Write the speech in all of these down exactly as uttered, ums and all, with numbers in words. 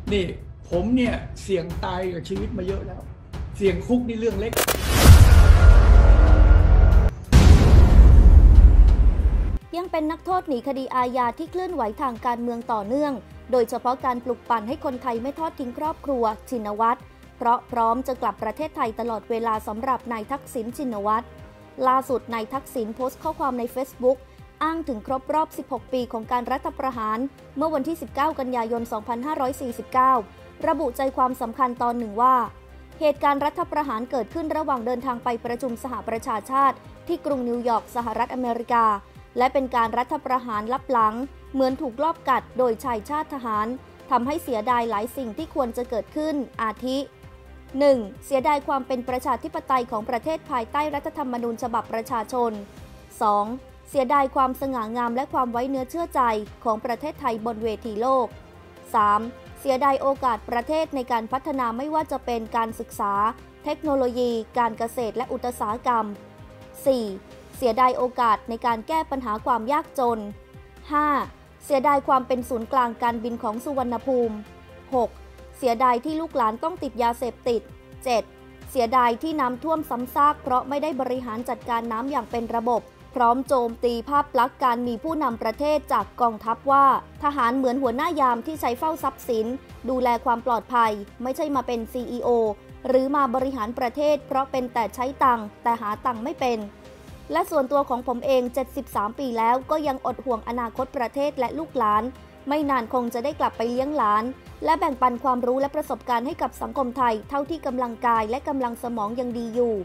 นี่ผมเนี่ยเสี่ยงตายกับชีวิตมาเยอะแล้วเสี่ยงคุกนี่เรื่องเล็กยังเป็นนักโทษหนีคดีอาญาที่เคลื่อนไหวทางการเมืองต่อเนื่องโดยเฉพาะการปลุกปั่นให้คนไทยไม่ทอดทิ้งครอบครัวชินวัตรเพราะพร้อมจะกลับประเทศไทยตลอดเวลาสำหรับนายทักษิณชินวัตรล่าสุดนายทักษิณโพสต์ข้อความใน Facebook อ้างถึงครบรอบสิบหกปีของการรัฐประหารเมื่อวันที่สิบเก้ากันยายนสองพันห้าร้อยสี่สิบเก้าระบุใจความสำคัญตอนหนึ่งว่าเหตุการณ์รัฐประหารเกิดขึ้นระหว่างเดินทางไปประชุมสหประชาชาติที่กรุงนิวยอร์กสหรัฐอเมริกาและเป็นการรัฐประหารลับหลังเหมือนถูกลอบกัดโดยชายชาติทหารทำให้เสียดายหลายสิ่งที่ควรจะเกิดขึ้นอาทิ หนึ่ง. เสียดายความเป็นประชาธิปไตยของประเทศภายใต้รัฐธรรมนูญฉบับประชาชน สอง. เสียดายความสง่างามและความไว้เนื้อเชื่อใจของประเทศไทยบนเวทีโลก สาม. เสียดายโอกาสประเทศในการพัฒนาไม่ว่าจะเป็นการศึกษาเทคโนโลยีการเกษตรและอุตสาหกรรม สี่. เสียดายโอกาสในการแก้ปัญหาความยากจน ห้า. เสียดายความเป็นศูนย์กลางการบินของสุวรรณภูมิ หก. เสียดายที่ลูกหลานต้องติดยาเสพติด เจ็ด. เสียดายที่น้ำท่วมซ้ำซากเพราะไม่ได้บริหารจัดการน้ำอย่างเป็นระบบพร้อมโจมตีภาพลักษณ์การมีผู้นำประเทศจากกองทัพว่าทหารเหมือนหัวหน้ายามที่ใช้เฝ้าทรัพย์สินดูแลความปลอดภัยไม่ใช่มาเป็น ซี อี โอ หรือมาบริหารประเทศเพราะเป็นแต่ใช้ตังค์แต่หาตังค์ไม่เป็นและส่วนตัวของผมเองเจ็ดสิบสามปีแล้วก็ยังอดห่วงอนาคตประเทศและลูกหลานไม่นานคงจะได้กลับไปเลี้ยงหลานและแบ่งปันความรู้และประสบการณ์ให้กับสังคมไทยเท่าที่กำลังกายและกำลังสมองยังดีอยู่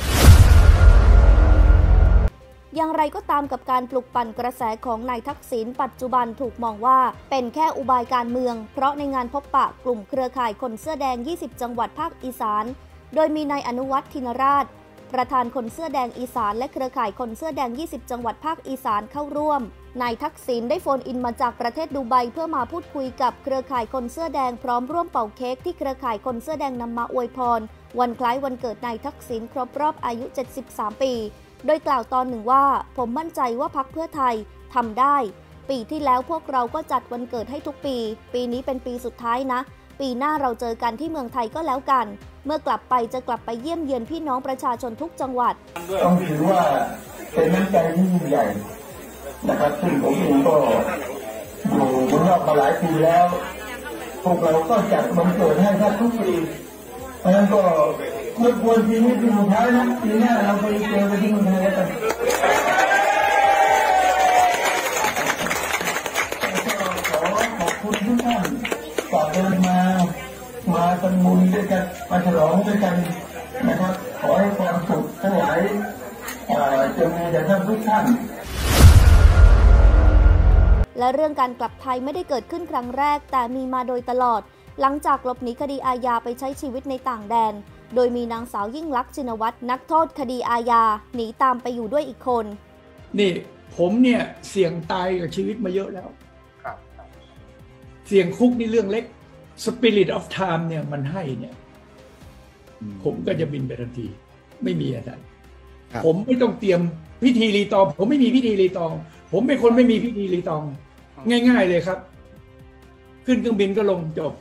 อย่างไรก็ตามกับการปลุกปั่นกระแสของนายทักษิณปัจจุบันถูกมองว่าเป็นแค่อุบายการเมืองเพราะในงานพบปะกลุ่มเครือข่ายคนเสื้อแดงยี่สิบจังหวัดภาคอีสานโดยมีนายอนุวัฒน์ธินราชประธานคนเสื้อแดงอีสานและเครือข่ายคนเสื้อแดงยี่สิบจังหวัดภาคอีสานเข้าร่วมนายทักษิณได้โฟนอินมาจากประเทศดูไบเพื่อมาพูดคุยกับเครือข่ายคนเสื้อแดงพร้อมร่วมเป่าเค้กที่เครือข่ายคนเสื้อแดงนำมาอวยพรวันคล้ายวันเกิดนายทักษิณครบรอบอายุเจ็ดสิบสามปีโดยกล่าวตอนหนึ่งว่าผมมั่นใจว่าพรรคเพื่อไทยทำได้ปีที่แล้วพวกเราก็จัดวันเกิดให้ทุกปีปีนี้เป็นปีสุดท้ายนะปีหน้าเราเจอกันที่เมืองไทยก็แล้วกันเมื่อกลับไปจะกลับไปเยี่ยมเยือนพี่น้องประชาชนทุกจังหวัดต้องถือว่าเป็นน้ำใจที่ยิ่งใหญ่นะครับซึ่งผมเองก็อยู่บนรอบมาหลายปีแล้วพวกเราก็จัดวันเกิดให้ทุกปีเพราะฉะนั้นก็เมื่อควรปีนี้ปีสุดท้ายนะปีหน้าเราไปเจอกันที่เมืองไทยกันขอขอบคุณทุกท่านฝากเดินมามาทำบุญด้วยกันมาฉลองด้วยกันนะครับขอให้ความสุขทั้งหลายจะมีแด่ท่านทุกท่านและเรื่องการกลับไทยไม่ได้เกิดขึ้นครั้งแรกแต่มีมาโดยตลอดหลังจากหลบหนีคดีอาญาไปใช้ชีวิตในต่างแดนโดยมีนางสาวยิ่งลักษณ์ชินวัตรนักโทษคดีอาญาหนีตามไปอยู่ด้วยอีกคนนี่ผมเนี่ยเสี่ยงตายกับชีวิตมาเยอะแล้วเสี่ยงคุกนี่เรื่องเล็ก Spirit of Time เนี่ยมันให้เนี่ยผมก็จะบินไปทันทีไม่มีอะไรผมไม่ต้องเตรียมพิธีรีตองผมไม่มีพิธีรีตองผมเป็นคนไม่มีพิธีรีตองง่ายๆเลยครับขึ้นเครื่องบินก็ลงจบ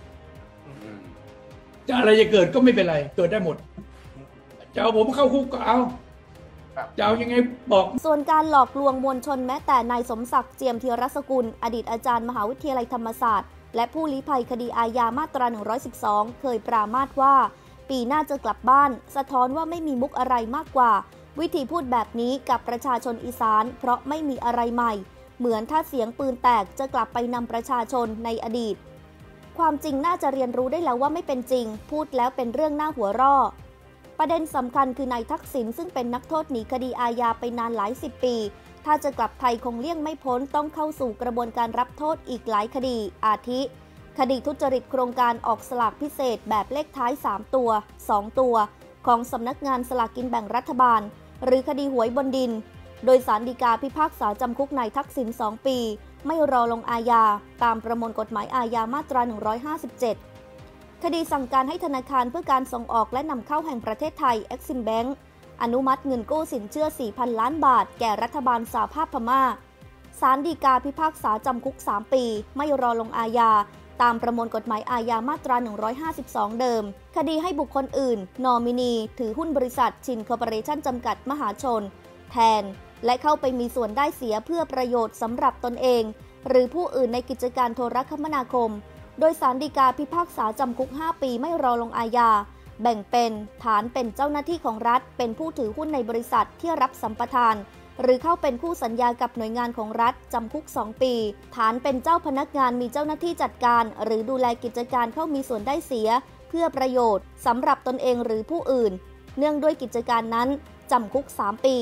จะอะไรจะเกิดก็ไม่เป็นไรเกิดได้หมดจะเอาผมเข้าคุกก็เอาจะเอายังไงบอกส่วนการหลอกลวงมวลชนแม้แต่นายสมศักดิ์เจียมธีรสกุลอดีตอาจารย์มหาวิทยาลัยธรรมศาสตร์และผู้ลี้ภัยคดีอาญามาตราหนึ่งร้อยสิบสองเคยปรามาสว่าปีหน้าจะกลับบ้านสะท้อนว่าไม่มีมุกอะไรมากกว่าวิธีพูดแบบนี้กับประชาชนอีสานเพราะไม่มีอะไรใหม่เหมือนถ้าเสียงปืนแตกจะกลับไปนำประชาชนในอดีตความจริงน่าจะเรียนรู้ได้แล้วว่าไม่เป็นจริงพูดแล้วเป็นเรื่องน่าหัวเราะประเด็นสำคัญคือนายทักษิณซึ่งเป็นนักโทษหนีคดีอาญาไปนานหลายสิบปีถ้าจะกลับไทยคงเลี่ยงไม่พ้นต้องเข้าสู่กระบวนการรับโทษอีกหลายคดีอาทิคดีทุจริตโครงการออกสลากพิเศษแบบเลขท้ายสามตัวสองตัวของสำนักงานสลากกินแบ่งรัฐบาลหรือคดีหวยบนดินโดยศาลฎีกาพิพากษาจำคุกนายทักษิณสองปีไม่รอลงอาญาตามประมวลกฎหมายอาญามาตราหนึ่งร้อยห้าสิบเจ็ดคดีสั่งการให้ธนาคารเพื่อการส่งออกและนำเข้าแห่งประเทศไทย Exim Bank อนุมัติเงินกู้สินเชื่อ สี่พัน ล้านบาทแก่รัฐบาลสหภาพพม่าศาลฎีกาพิพากษาจำคุกสามปีไม่รอลงอาญาตามประมวลกฎหมายอาญามาตราหนึ่งร้อยห้าสิบสองเดิมคดีให้บุคคลอื่นนอมินีถือหุ้นบริษัทชินคอร์ปอเรชั่นจำกัดมหาชนแทนและเข้าไปมีส่วนได้เสียเพื่อประโยชน์สำหรับตนเองหรือผู้อื่นในกิจการโทรคมนาคมโดยศาลฎีกาพิพากษาจำคุกห้าปีไม่รอลงอาญาแบ่งเป็นฐานเป็นเจ้าหน้าที่ของรัฐเป็นผู้ถือหุ้นในบริษัทที่รับสัมปทานหรือเข้าเป็นคู่สัญญากับหน่วยงานของรัฐจำคุกสองปีฐานเป็นเจ้าพนักงานมีเจ้าหน้าที่จัดการหรือดูแลกิจการเข้ามีส่วนได้เสียเพื่อประโยชน์สำหรับตนเองหรือผู้อื่นเนื่องด้วยกิจการนั้นจำคุกสามปี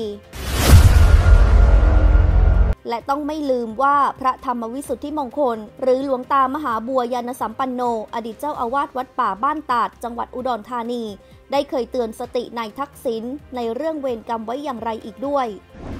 และต้องไม่ลืมว่าพระธรรมวิสุทธิมงคลหรือหลวงตามหาบัวยานสัมปันโนอดีตเจ้าอาวาสวัดป่าบ้านตาดจังหวัดอุดรธานีได้เคยเตือนสตินายทักษิณในเรื่องเวรกรรมไว้อย่างไรอีกด้วย